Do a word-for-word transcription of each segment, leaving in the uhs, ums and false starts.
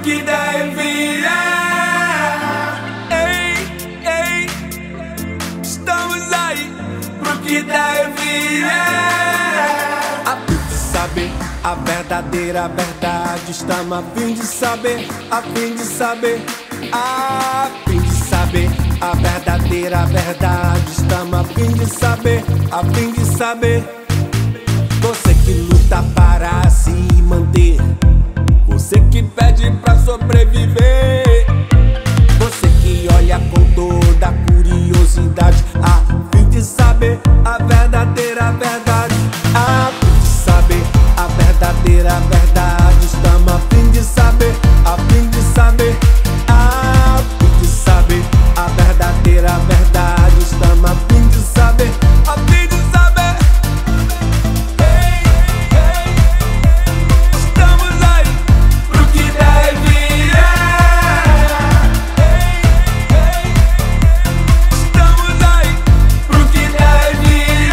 que deve é. Ei, ei, estamos aí pro que deve é. A fim de saber a verdadeira verdade, estamos a fim de saber, a fim de saber, a fim de saber a verdadeira verdade, estamos a fim de saber, a fim de saber. Você que luta para se manter, você que pede pra sobreviver, você que olha com toda curiosidade, a fim de saber a verdadeira verdade, a fim de saber a verdadeira verdade, estamos a fim de saber, a fim de saber, a fim de saber a verdadeira verdade, estamos a fim de saber, a fim de saber. Ei, ei, estamos aí pro que deve é. Ei, ei, estamos aí pro que deve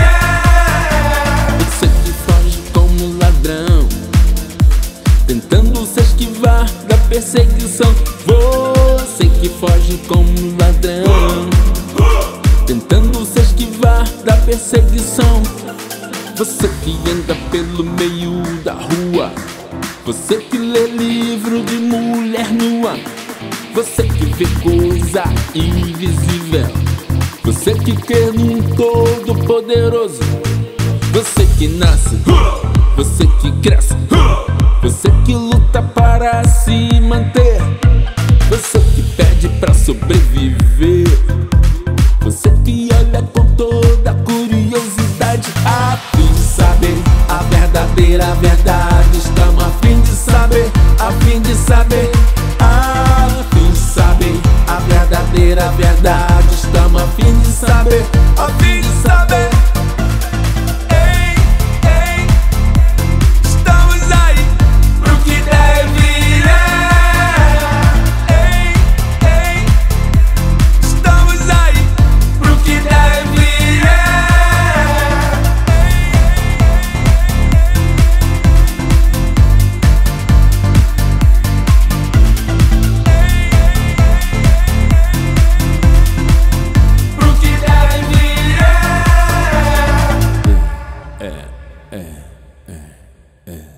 é. Você que foge como ladrão, tentando se esquivar da perseguição. Você que foge como ladrão, tentando se esquivar da perseguição. Você que anda pelo meio da rua, você que lê livro de mulher nua, você que vê coisa invisível, você que crê num todo poderoso, você que nasce, você que cresce, você que luta para se manter, você que pede pra sobreviver, você que olha com toda curiosidade, a fim de saber a verdadeira verdade, estamos a fim de saber, a fim de saber, a fim de saber a verdadeira verdade, estamos a fim de saber, A fim de saber. Ei, ei, estamos aí pro que deve é. Ei, ei, estamos aí pro que deve é. Pro que deve é. é, é, é, é.